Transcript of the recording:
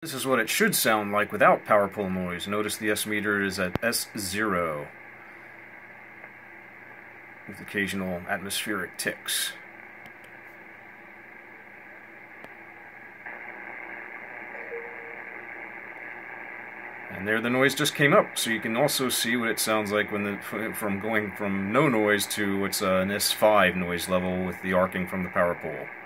This is what it should sound like without power pole noise. Notice the S meter is at S0 with occasional atmospheric ticks. And there the noise just came up, so you can also see what it sounds like when from going from no noise to what's an S5 noise level with the arcing from the power pole.